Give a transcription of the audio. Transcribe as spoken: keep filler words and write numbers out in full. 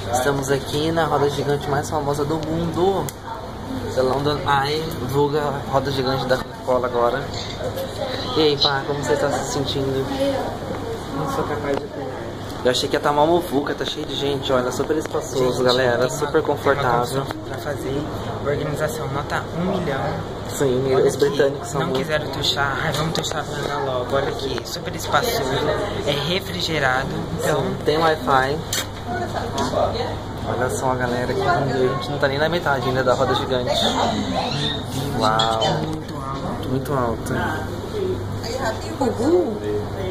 Estamos aqui na roda gigante mais famosa do mundo, The London Eye, vulga roda gigante da Coca-Cola agora. E aí, pá, como você está se sentindo? Não sou capaz de... Eu achei que ia estar uma muvuca, tá cheio de gente, olha, super espaçoso, gente, galera, super uma, confortável. Pra fazer organização, nota um milhão. Sim, olha os britânicos são não muito... quiseram tuchar, ai, vamos tuchar pra andar logo. Olha aqui, super espaçoso, é refrigerado, então... Sim, tem Wi-Fi. Olha só a galera aqui, a gente não tá nem na metade ainda da roda gigante. Uau, muito alto. Muito alto. Uhul.